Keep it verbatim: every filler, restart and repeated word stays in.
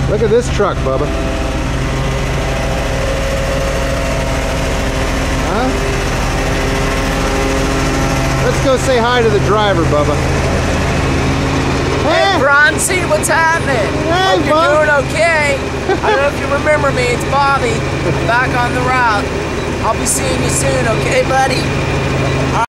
Look at this truck, Bubba. Huh? Let's go say hi to the driver, Bubba. Hey, Bronce, what's happening? Hey, Hope you're Bob. doing okay. I don't know if you remember me. It's Bobby. I'm back on the route. I'll be seeing you soon, okay, buddy?